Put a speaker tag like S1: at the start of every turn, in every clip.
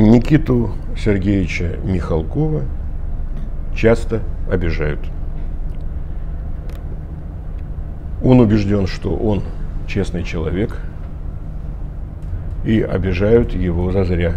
S1: Никиту Сергеевича Михалкова часто обижают. Он убежден, что он честный человек, и обижают его зазря.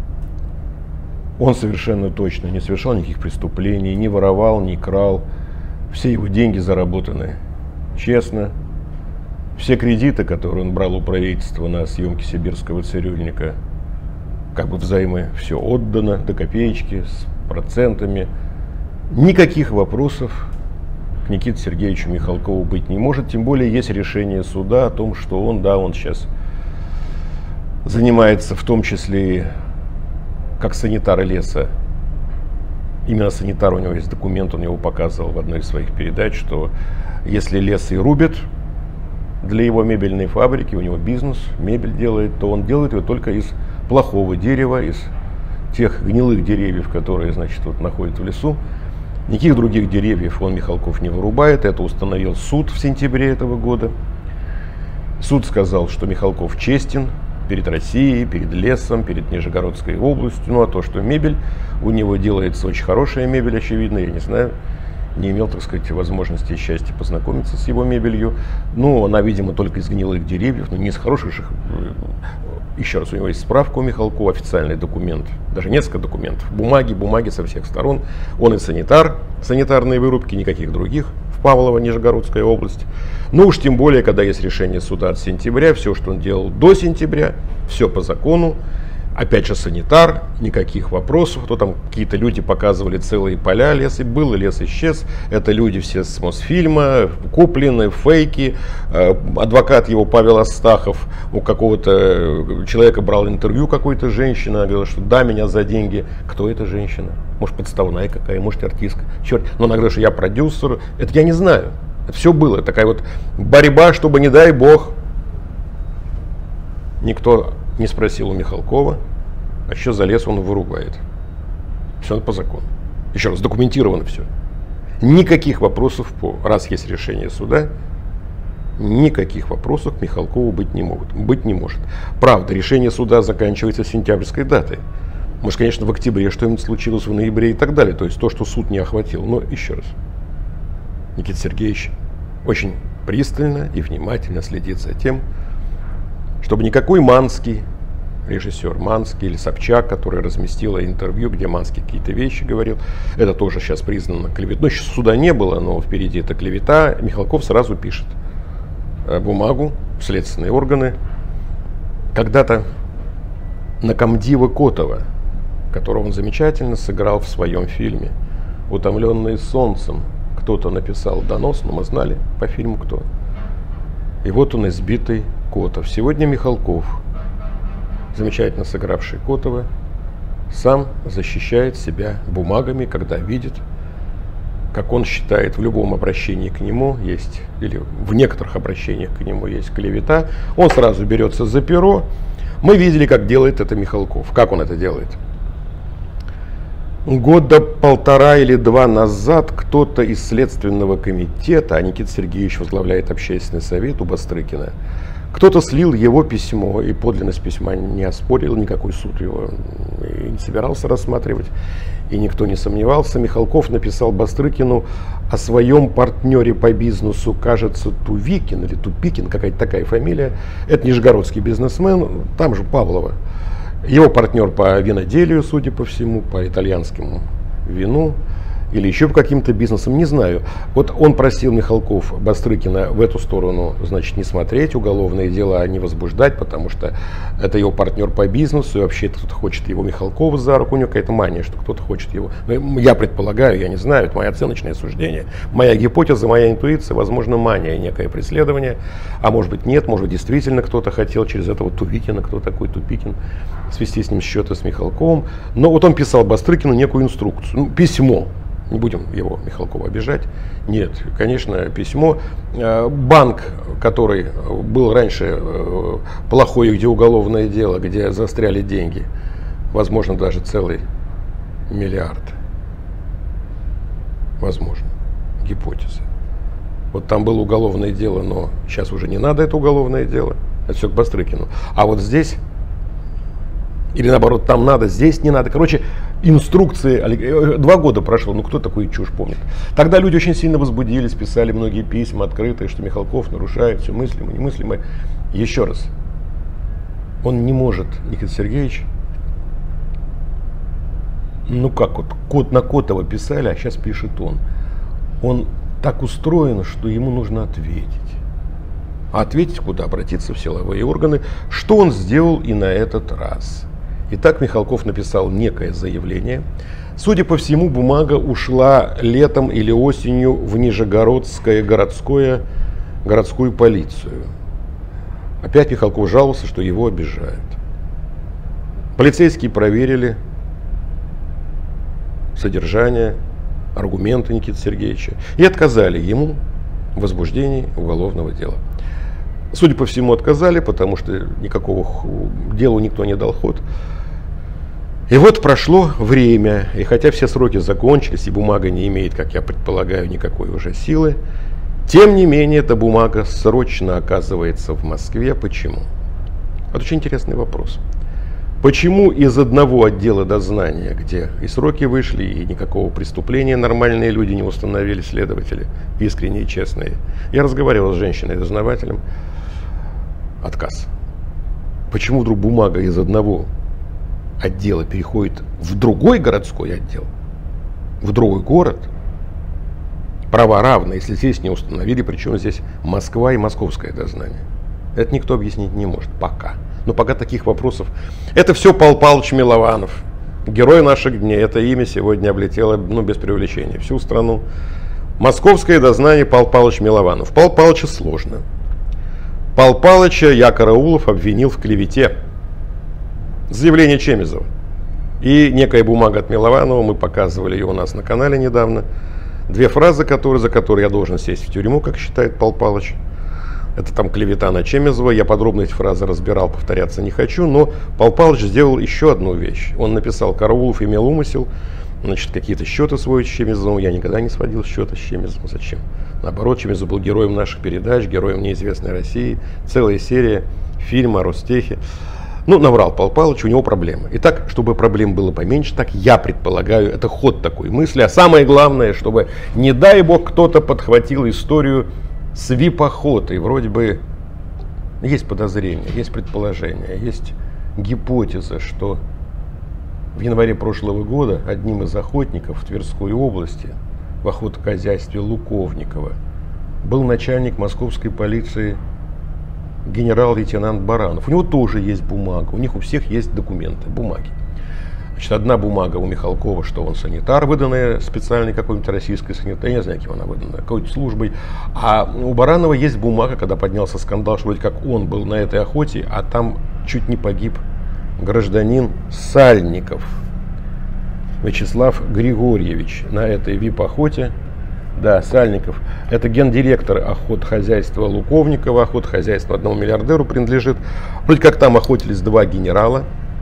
S1: Он совершенно точно не совершал никаких преступлений, не воровал, не крал. Все его деньги заработаны честно. Все кредиты, которые он брал у правительства на съемки «Сибирского цирюльника», как бы взаймы, все отдано до копеечки, с процентами. Никаких вопросов к Никите Сергеевичу Михалкову быть не может. Тем более есть решение суда о том, что он сейчас занимается в том числе и как санитар леса. Именно санитар, у него есть документ, он его показывал в одной из своих передач, что если лес и рубят для его мебельной фабрики, у него бизнес, мебель делает, то он делает ее только из плохого дерева, из тех гнилых деревьев, которые, находятся в лесу. Никаких других деревьев он, Михалков, не вырубает. Это установил суд в сентябре этого года. Суд сказал, что Михалков честен перед Россией, перед лесом, перед Нижегородской областью. Ну а то, что мебель у него делается очень хорошая мебель, очевидно, я не знаю, не имел, возможности и счастья познакомиться с его мебелью. Но она, видимо, только из гнилых деревьев, но не из хороших. Еще раз, у него есть справка у Михалкова, официальный документ, даже несколько документов, бумаги со всех сторон. Он и санитар, санитарные вырубки, никаких других в Павлово, Нижегородская область. Ну уж тем более, когда есть решение суда от сентября, все, что он делал до сентября, все по закону. Опять же санитар, никаких вопросов. То там какие-то люди показывали целые поля, лес и был, и лес исчез. Это люди все с Мосфильма, куплены, фейки. Адвокат его Павел Астахов у какого-то человека брал интервью какой-то женщины. Она говорила, что да, меня за деньги. Кто эта женщина? Может, подставная какая, может, артистка. Черт, но она говорит, что я продюсер. Это я не знаю. Это все было. Такая вот борьба, чтобы, не дай бог, никто не спросил у Михалкова, а что за лес он вырубает. Все по закону. Еще раз, документировано все. Никаких вопросов раз есть решение суда, никаких вопросов к Михалкову быть не может. Правда, решение суда заканчивается сентябрьской датой. Может, конечно, в октябре что-нибудь случилось, в ноябре и так далее. То есть то, что суд не охватил. Но еще раз, Никита Сергеевич очень пристально и внимательно следит за тем, чтобы никакой Манский, режиссер Манский или Собчак, который разместила интервью, где Манский какие-то вещи говорил, это тоже сейчас признано клеветой. Ну, еще суда не было, но впереди это клевета. Михалков сразу пишет бумагу в следственные органы. Когда-то на комдива Котова, которого он замечательно сыграл в своем фильме «Утомленные солнцем», кто-то написал донос, но мы знали по фильму кто. И вот он, избитый Котов. Сегодня Михалков, замечательно сыгравший Котова, сам защищает себя бумагами, когда видит, как он считает, в любом обращении к нему есть, или в некоторых обращениях к нему есть клевета. Он сразу берется за перо. Мы видели, как делает это Михалков. Как он это делает? Года полтора или два назад кто-то из Следственного комитета, а Никита Сергеевич возглавляет общественный совет у Бастрыкина, кто-то слил его письмо, и подлинность письма не оспорил, никакой суд его и не собирался рассматривать, и никто не сомневался. Михалков написал Бастрыкину о своем партнере по бизнесу, кажется, Тувикин или Тупикин, какая-то такая фамилия. Это нижегородский бизнесмен, там же Павлово. Его партнер по виноделию, судя по всему, по итальянскому вину или еще по каким-то бизнесам, не знаю. Вот он просил Михалков Бастрыкина в эту сторону, не смотреть, уголовные дела не возбуждать, потому что это его партнер по бизнесу, и вообще кто-то хочет его Михалкова за руку, у него какая-то мания, что кто-то хочет его. Я предполагаю, я не знаю, это мое оценочное суждение, моя гипотеза, моя интуиция, возможно, мания, некое преследование, а может быть нет, может действительно кто-то хотел через этого Тувикина, кто такой Тупикин, свести с ним счеты с Михалковым. Но вот он писал Бастрыкину некую инструкцию, письмо. Не будем его, Михалкова, обижать. Нет, конечно, письмо. Банк, который был раньше плохой, где уголовное дело, где застряли деньги, возможно, даже целый миллиард. Возможно. Гипотеза. Вот там было уголовное дело, но сейчас уже не надо это уголовное дело. Это все к Бастрыкину. А вот здесь Или наоборот, там надо, здесь не надо. Короче, инструкции. 2 года прошло, ну кто такую чушь помнит? Тогда люди очень сильно возбудились, писали многие письма открытые, что Михалков нарушает все мыслимое, немыслимое. Еще раз, он не может, Никита Сергеевич, ну как вот, кот на Котова писали, а сейчас пишет он. Он так устроен, что ему нужно ответить. А ответить куда? Обратиться в силовые органы, что он сделал и на этот раз. Итак, Михалков написал некое заявление. Судя по всему, бумага ушла летом или осенью в Нижегородскую городскую полицию. Опять Михалков жаловался, что его обижают. Полицейские проверили содержание, аргументы Никиты Сергеевича и отказали ему в возбуждении уголовного дела. Судя по всему, отказали, потому что никакого делу никто не дал ход. И вот прошло время, и хотя все сроки закончились, и бумага не имеет, как я предполагаю, никакой уже силы, тем не менее эта бумага срочно оказывается в Москве. Почему? Это очень интересный вопрос. Почему из одного отдела дознания, где и сроки вышли, и никакого преступления нормальные люди не установили, следователи, искренние и честные. Я разговаривал с женщиной-дознавателем. Отказ. Почему вдруг бумага из одного отдела переходит в другой городской отдел, в другой город? Права равны, если здесь не установили, причем здесь Москва и московское дознание. Это никто объяснить не может пока. Но пока таких вопросов. Это все Пал Палыч Милованов, герой наших дней. Это имя сегодня облетело, без преувеличения, всю страну. Московское дознание Пал Палыч Милованов. Пал Палыча сложно. Пал Палыча Я Караулов обвинил в клевете. Заявление Чемизова. И некая бумага от Милованова, мы показывали ее у нас на канале недавно. 2 фразы, за которые я должен сесть в тюрьму, как считает Пал Палыч. Это там клевета на Чемизова. Я подробно эти фразы разбирал, повторяться не хочу. Но Пал Палыч сделал еще одну вещь. Он написал: Караулов имел умысел, какие-то счеты сводить с Чемизовым. Я никогда не сводил счеты с Чемизовым. Зачем? Наоборот, Чемизов был героем наших передач, героем неизвестной России. Целая серия фильма о Ростехе. Наврал Пал Палыч, у него проблемы. И так, чтобы проблем было поменьше, так я предполагаю, это ход такой мысли. А самое главное, чтобы, не дай бог, кто-то подхватил историю с VIP-охотой. Вроде бы есть подозрения, есть предположения, есть гипотеза, что в январе прошлого года одним из охотников в Тверской области в охотохозяйстве Луковникова был начальник московской полиции генерал-лейтенант Баранов. У него тоже есть бумага, у них у всех есть документы, бумаги. Одна бумага у Михалкова, что он санитар, выданная специальной какой-нибудь российской санитарной, я не знаю, кем она выдана, какой-то службой. А у Баранова есть бумага, когда поднялся скандал, что вроде как он был на этой охоте, а там чуть не погиб гражданин Сальников Вячеслав Григорьевич на этой VIP-охоте. Да, Сальников. Это гендиректор охотхозяйства Луковникова. Охотхозяйство одному миллиардеру принадлежит. Вроде как там охотились 2 генерала.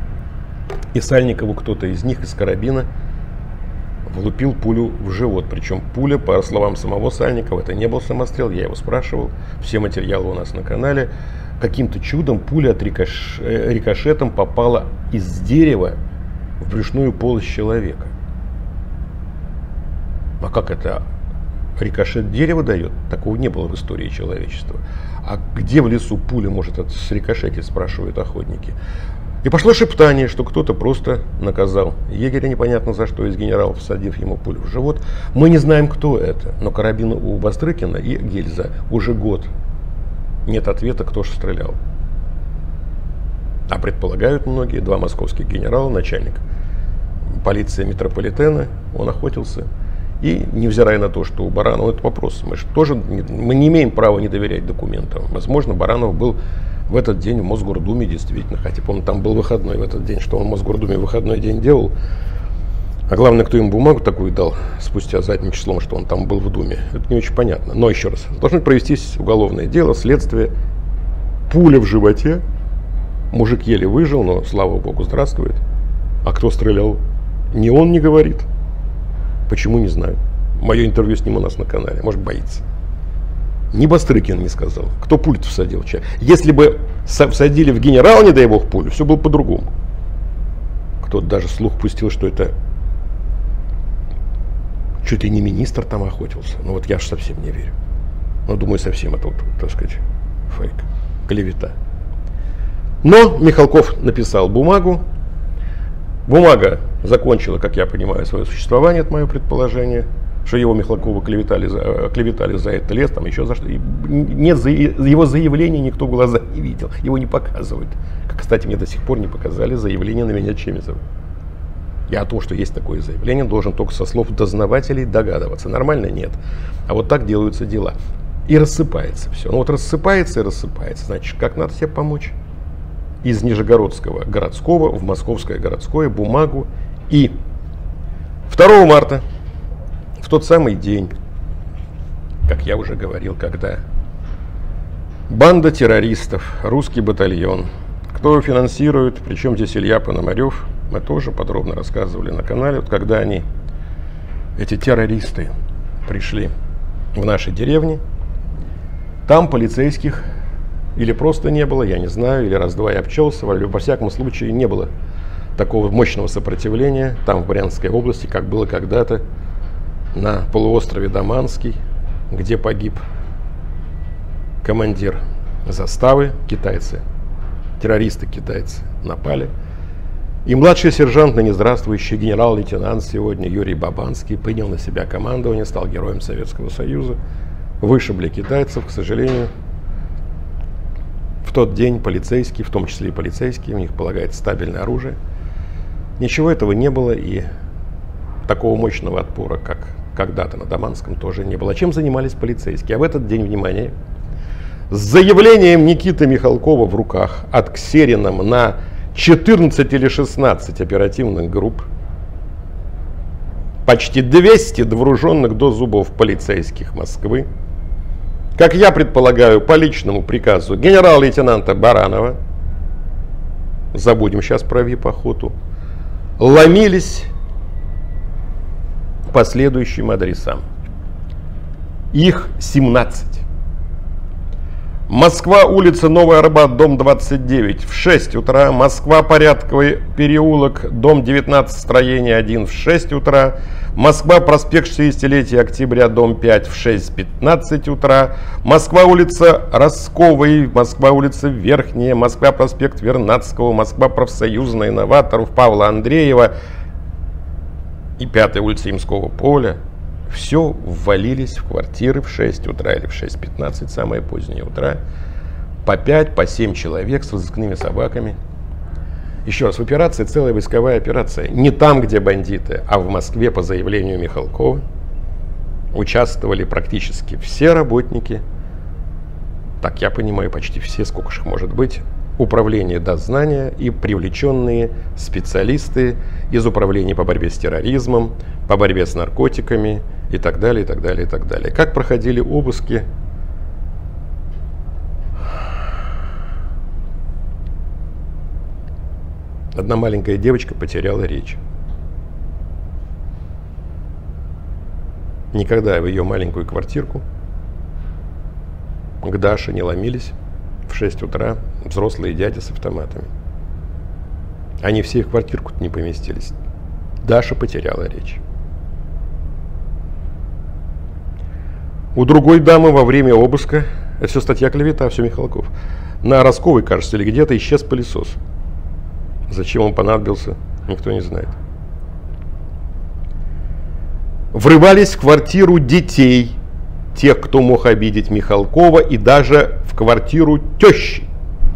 S1: И Сальникову кто-то из них из карабина влупил пулю в живот. Причем пуля, по словам самого Сальникова, это не был самострел. Я его спрашивал. Все материалы у нас на канале. Каким-то чудом пуля от рикошетом попала из дерева в брюшную полость человека. А как это? Рикошет дерева дает? Такого не было в истории человечества. А где в лесу пуля может срикошетить, спрашивают охотники. И пошло шептание, что кто-то просто наказал егеря непонятно за что из генералов, всадив ему пулю в живот. Мы не знаем, кто это, но карабин у Бастрыкина и гильза уже год. Нет ответа, кто же стрелял. А предполагают многие, 2 московских генерала, начальник полиции метрополитена, он охотился. И невзирая на то, что у Баранова, это вопрос, мы не имеем права не доверять документам. Возможно, Баранов был в этот день в Мосгордуме действительно, хотя, помню, там был выходной в этот день, что он в Мосгордуме в выходной день делал. А главное, кто ему бумагу такую дал спустя задним числом, что он там был в Думе, это не очень понятно. Но еще раз, должно провестись уголовное дело, следствие, пуля в животе, мужик еле выжил, но, слава богу, здравствует. А кто стрелял? Ни он не говорит. Почему, не знаю. Мое интервью с ним у нас на канале. Может, боится. Ни Бастрыкин не сказал. Кто пулю всадил? Если бы всадили в генерала, не дай бог, пулю, все было по-другому. Кто-то даже слух пустил, что это чуть ли не министр там охотился. Ну вот я же совсем не верю. Ну, думаю, совсем это, так сказать, фейк, клевета. Но Михалков написал бумагу. Бумага закончила, как я понимаю, свое существование, это мое предположение, что его Михалкова клеветали за это лес, там еще за что. Нет, его заявления никто в глаза не видел, его не показывают. Как, кстати, мне до сих пор не показали заявление на меня Чемизова. Я о том, что есть такое заявление, должен только со слов дознавателей догадываться. Нормально? Нет. А вот так делаются дела. И рассыпается все. Ну вот рассыпается и рассыпается. Значит, как надо себе помочь? Из Нижегородского городского в Московское городское бумагу. И 2 марта, в тот самый день, как я уже говорил, когда банда террористов, русский батальон, кто финансирует, причем здесь Илья Пономарев, мы тоже подробно рассказывали на канале, вот когда они, эти террористы, пришли в наши деревни, там полицейских или просто не было, я не знаю, или раз-два я обчелся, во всяком случае не было такого мощного сопротивления там в Брянской области, как было когда-то на полуострове Даманский, где погиб командир заставы, китайцы, террористы китайцы напали. И младший сержант, ныне здравствующий генерал-лейтенант сегодня Юрий Бабанский принял на себя командование, стал героем Советского Союза. Вышибли китайцев, к сожалению. В тот день полицейские, в том числе и полицейские, у них полагается стабильное оружие. Ничего этого не было, и такого мощного отпора, как когда-то на Даманском, тоже не было. Чем занимались полицейские? А в этот день, внимание, с заявлением Никиты Михалкова в руках от Ксерином на 14 или 16 оперативных групп, почти 200 вооруженных до зубов полицейских Москвы, как я предполагаю, по личному приказу генерал-лейтенанта Баранова, забудем сейчас про вип-охоту, ломились по следующим адресам. Их 17. Москва, улица Новый Арбат, дом 29 в 6 утра. Москва, Порядковый переулок, дом 19, строение 1 в 6 утра. Москва, проспект 60-летия октября, дом 5 в 6:15 утра. Москва, улица Росковой, Москва, улица Верхняя, Москва, проспект Вернадского, Москва, профсоюзная, Новаторов, Павла Андреева и 5-я улица Ямского поля. Все ввалились в квартиры в 6 утра или в 6:15, самое позднее утра. По 5, по 7 человек с разыскными собаками. Еще раз, в операции целая войсковая операция. Не там, где бандиты, а в Москве по заявлению Михалкова участвовали практически все работники, так я понимаю, почти все, сколько же их может быть, управление дознания и привлеченные специалисты из управления по борьбе с терроризмом, по борьбе с наркотиками и так далее, и так далее, и так далее. Как проходили обыски? Одна маленькая девочка потеряла речь. Никогда в ее маленькую квартирку к Даше не ломились в 6 утра взрослые дяди с автоматами. Они все в квартирку-то не поместились. Даша потеряла речь. У другой дамы во время обыска, это все статья клевета, все Михалков, на Росковой, кажется, или где-то исчез пылесос. Зачем он понадобился, никто не знает. Врывались в квартиру детей, тех, кто мог обидеть Михалкова, и даже в квартиру тещи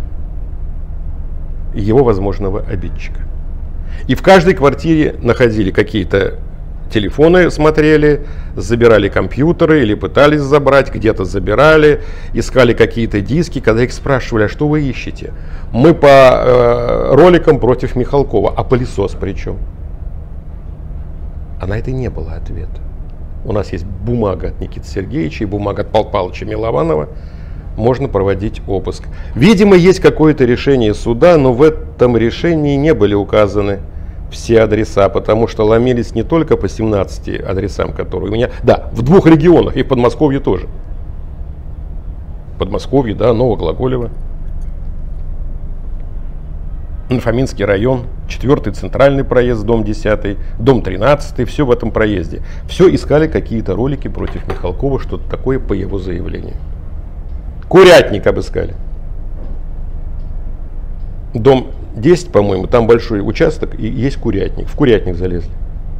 S1: его возможного обидчика. И в каждой квартире находили какие-то телефоны, смотрели, забирали компьютеры или пытались забрать, где-то забирали, искали какие-то диски. Когда их спрашивали, а что вы ищете? Мы по роликам против Михалкова. А пылесос при чем? А на это не было ответа. У нас есть бумага от Никиты Сергеевича и бумага от Павла Павловича Милованова. Можно проводить обыск. Видимо, есть какое-то решение суда, но в этом решении не были указаны все адреса, потому что ломились не только по 17 адресам, которые у меня... Да, в 2 регионах, и в Подмосковье тоже. Подмосковье, да, Новоглаголево. на Фоминский район, 4-й центральный проезд, дом 10, дом 13, все в этом проезде. Все искали какие-то ролики против Михалкова, что-то такое по его заявлению. Курятник обыскали. Дом 10, по-моему, там большой участок и есть курятник. В курятник залезли.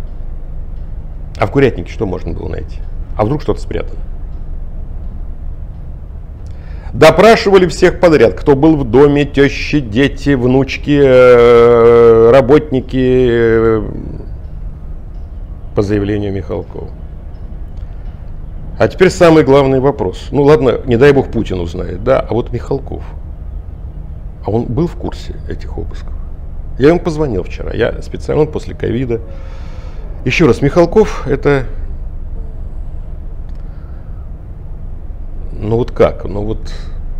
S1: А в курятнике что можно было найти? А вдруг что-то спрятано? Допрашивали всех подряд, кто был в доме, тещи, дети, внучки, работники, по заявлению Михалкова. А теперь самый главный вопрос. Ну ладно, не дай бог Путин узнает, да, а вот Михалков. А он был в курсе этих обысков? Я ему позвонил вчера, я специально после ковида. Еще раз, Михалков это... Ну вот как? Ну вот,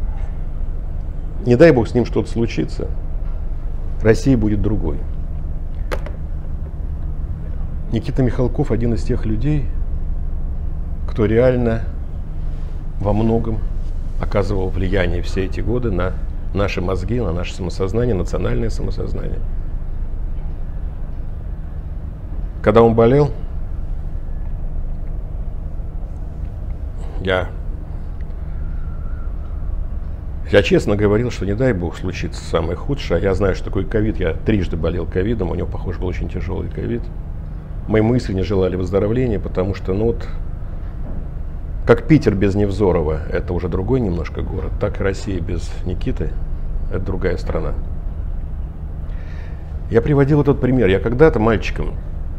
S1: не дай бог с ним что-то случится, Россия будет другой. Никита Михалков один из тех людей, кто реально во многом оказывал влияние все эти годы на наши мозги, на наше самосознание, национальное самосознание. Когда он болел, я честно говорил, что не дай бог случится самое худшее. Я знаю, что такое ковид. Я трижды болел ковидом. У него, похоже, был очень тяжелый ковид. Мои мысли не желали выздоровления, потому что, ну вот, как Питер без Невзорова, это уже другой немножко город, так и Россия без Никиты, это другая страна. Я приводил этот пример. Я когда-то мальчиком,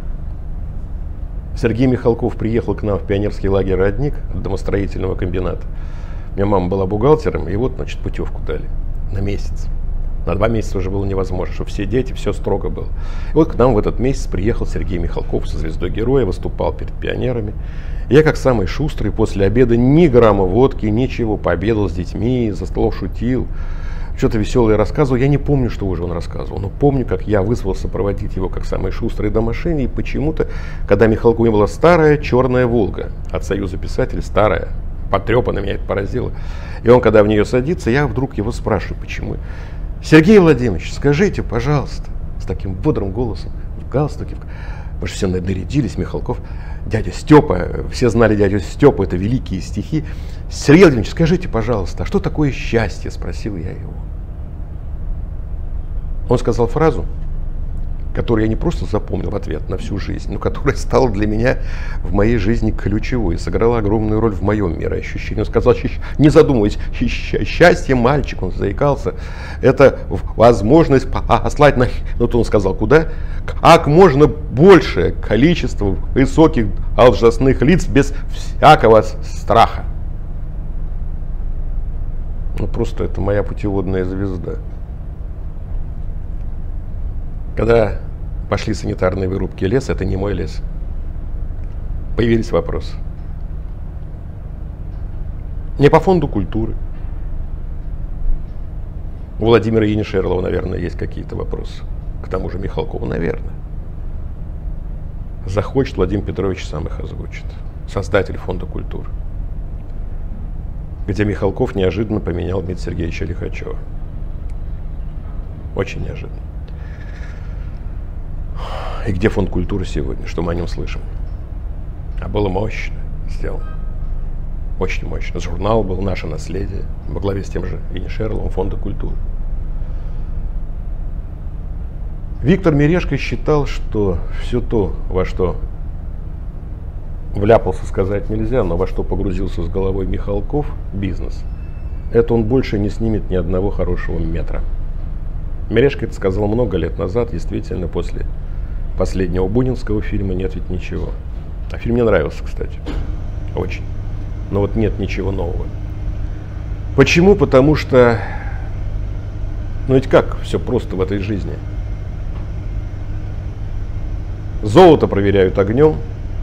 S1: Сергей Михалков приехал к нам в пионерский лагерь «Родник» домостроительного комбината. У меня мама была бухгалтером, и вот, значит, путевку дали на месяц. На 2 месяца уже было невозможно, чтобы все дети, все строго было. И вот к нам в этот месяц приехал Сергей Михалков со звездой героя, выступал перед пионерами. И я, как самый шустрый, после обеда ни грамма водки, ничего, пообедал с детьми, за столом шутил, что-то веселое рассказывал. Я не помню, что уже он рассказывал, но помню, как я вызвался проводить его, как самый шустрый, до машины. И почему-то, когда Михалкову была старая черная «Волга» от Союза писателей, старая, потрепанная, меня это поразило. И он, когда в нее садится, я вдруг его спрашиваю, почему. Сергей Владимирович, скажите, пожалуйста, с таким бодрым голосом, в галстуке, потому что все нарядились, Михалков, дядя Степа, все знали дядю Степу, это великие стихи. Сергей Владимирович, скажите, пожалуйста, а что такое счастье, спросил я его. Он сказал фразу, которую я не просто запомнил в ответ на всю жизнь, но которая стала для меня в моей жизни ключевой и сыграла огромную роль в моем мироощущении. Он сказал, не задумываясь, счастье, мальчик, он заикался, это возможность послать на... Вот он сказал, куда? Как можно большее количество высоких должностных лиц без всякого страха. Ну просто это моя путеводная звезда. Когда пошли санитарные вырубки леса, это не мой лес, появились вопросы. Не по фонду культуры. У Владимира Енишерлова, наверное, есть какие-то вопросы. К тому же Михалкову, наверное. Захочет, Владимир Петрович сам их озвучит. Создатель фонда культуры. Где Михалков неожиданно поменял Дмитрия Сергеевича Лихачева. Очень неожиданно. И где фонд культуры сегодня? Что мы о нем слышим? А было мощно сделано. Очень мощно. Журнал был «Наше наследие» во главе с тем же Енишерловым, фонда культуры. Виктор Мережко считал, что все то, во что вляпался, сказать нельзя, но во что погрузился с головой Михалков, бизнес, это он больше не снимет ни одного хорошего метра. Мережко это сказал много лет назад, действительно, после последнего бунинского фильма «Нет ведь ничего». А фильм мне нравился, кстати, очень. Но вот нет ничего нового. Почему? Потому что, ну ведь как все просто в этой жизни? Золото проверяют огнем,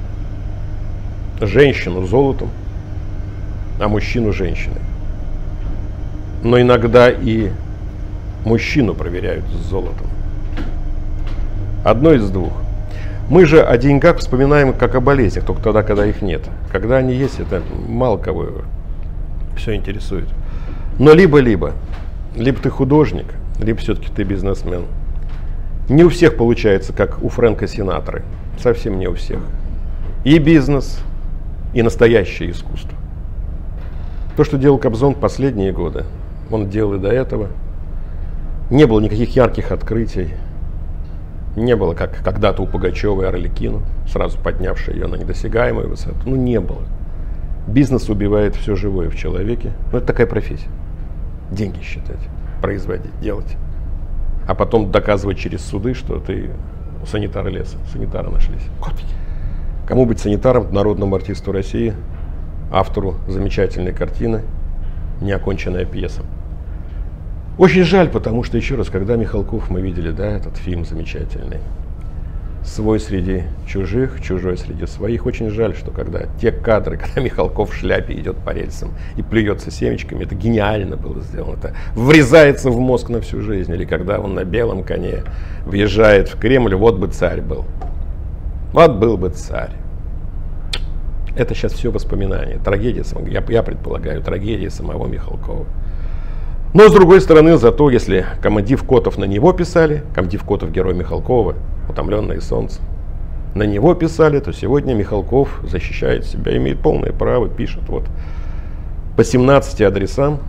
S1: женщину золотом, а мужчину женщиной. Но иногда и мужчину проверяют с золотом. Одно из двух. Мы же о деньгах вспоминаем как о болезнях, только тогда, когда их нет. Когда они есть, это мало кого все интересует. Но либо ты художник, либо все-таки ты бизнесмен. Не у всех получается, как у Фрэнка Синатры. Совсем не у всех. И бизнес, и настоящее искусство. То, что делал Кобзон последние годы, он делал и до этого. Не было никаких ярких открытий. Не было, как когда-то у Пугачевой Арлекину, сразу поднявшей ее на недосягаемую высоту. Ну, не было. Бизнес убивает все живое в человеке. Ну, это такая профессия. Деньги считать, производить, делать. А потом доказывать через суды, что ты санитар леса. Санитары нашлись. Господи. Кому быть санитаром? Народному артисту России, автору замечательной картины «Неоконченная пьеса». Очень жаль, потому что, еще раз, когда Михалков, мы видели, да, этот фильм замечательный, «Свой среди чужих, чужой среди своих». Очень жаль, что когда те кадры, когда Михалков в шляпе идет по рельсам и плюется семечками, это гениально было сделано, это врезается в мозг на всю жизнь. Или когда он на белом коне въезжает в Кремль, вот бы царь был. Вот был бы царь. Это сейчас все воспоминания, трагедия, я предполагаю, трагедия самого Михалкова. Но, с другой стороны, зато если комдив Котов на него писали, комдив Котов герой Михалкова, «Утомленное солнце», на него писали, то сегодня Михалков защищает себя, имеет полное право, пишет. Вот по 17 адресам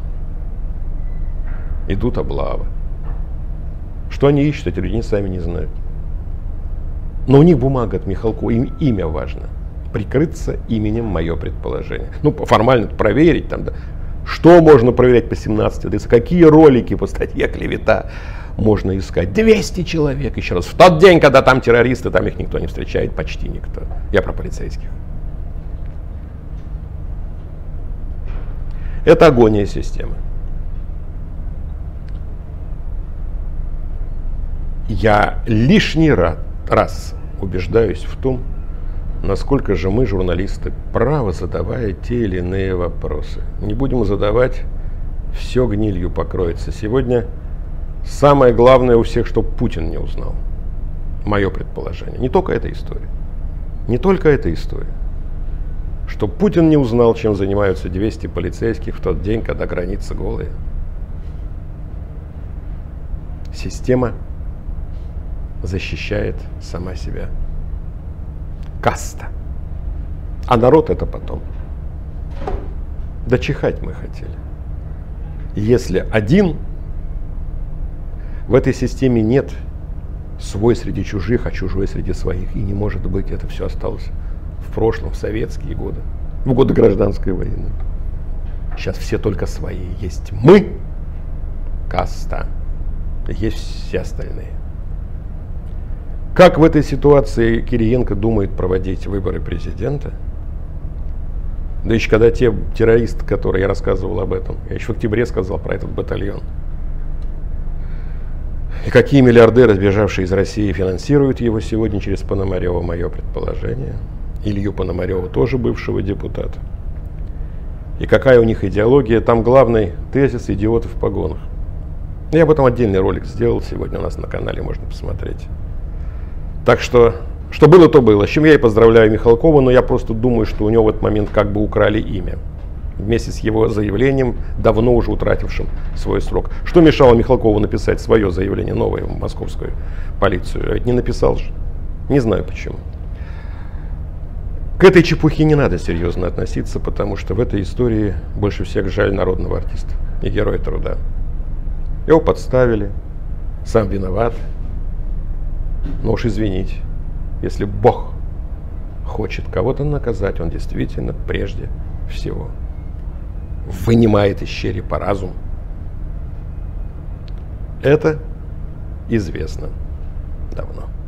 S1: идут облавы. Что они ищут, эти люди сами не знают. Но у них бумага от Михалкова, им имя важно. Прикрыться именем, мое предположение. Ну, формально проверить там, да. Что можно проверять по 17 адресам? Какие ролики по статье «Клевета» можно искать? 200 человек, еще раз. В тот день, когда там террористы, там их никто не встречает, почти никто. Я про полицейских. Это агония системы. Я лишний раз убеждаюсь в том, насколько же мы, журналисты, правы, задавая те или иные вопросы. Не будем задавать, все гнилью покроется. Сегодня самое главное у всех, чтобы Путин не узнал. Мое предположение. Не только эта история. Не только эта история. Чтобы Путин не узнал, чем занимаются 200 полицейских в тот день, когда границы голые. Система защищает сама себя. Каста. А народ это потом. Да чихать мы хотели. Если один, в этой системе нет свой среди чужих, а чужой среди своих. И не может быть, это все осталось в прошлом, в советские годы, в годы гражданской войны. Сейчас все только свои. Есть мы, каста, есть все остальные. Как в этой ситуации Кириенко думает проводить выборы президента? Да еще когда те террористы, которые я рассказывал об этом, я еще в октябре сказал про этот батальон. И какие миллиардеры, сбежавшие из России, финансируют его сегодня через Пономарева, мое предположение. Илью Пономарева, тоже бывшего депутата. И какая у них идеология? Там главный тезис — идиоты в погонах. Я об этом отдельный ролик сделал сегодня у нас на канале, можно посмотреть. Так что было, то было. С чем я и поздравляю Михалкова, но я просто думаю, что у него в этот момент как бы украли имя. Вместе с его заявлением, давно уже утратившим свой срок. Что мешало Михалкову написать свое заявление, новое, в московскую полицию? Ведь не написал же. Не знаю почему. К этой чепухе не надо серьезно относиться, потому что в этой истории больше всех жаль народного артиста и героя труда. Его подставили, сам виноват. Но уж извините, если Бог хочет кого-то наказать, Он действительно прежде всего вынимает из черепа разум. Это известно давно.